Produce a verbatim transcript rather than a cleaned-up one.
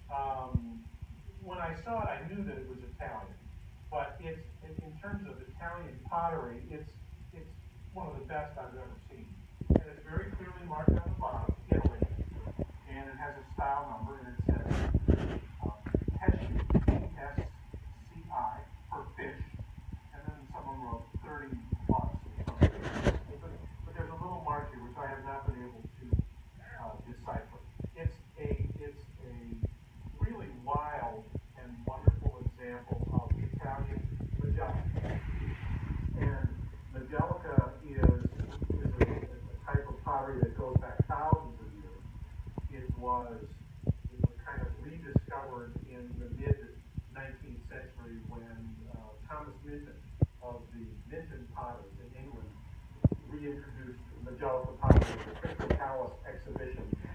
Um, when I saw it, I knew that it was Italian, but it's, in, in terms of Italian pottery, it's, it's one of the best I've ever seen. And it's very clearly marked on the bottom, Italy, and it has a style number, and it says, um, Pesci, P S C I, for fish, and then someone wrote thirty plus. But, but there's a little mark here, which I have not been able to uh, decipher. It's a, it's a really wild and wonderful example of Italian Majolica. And Majolica is, is a, a type of pottery that goes back thousands of years. It was, it was kind of rediscovered in the mid nineteenth century when uh, Thomas Minton of the Minton Potters in England reintroduced Majolica pottery at the Crystal Palace exhibition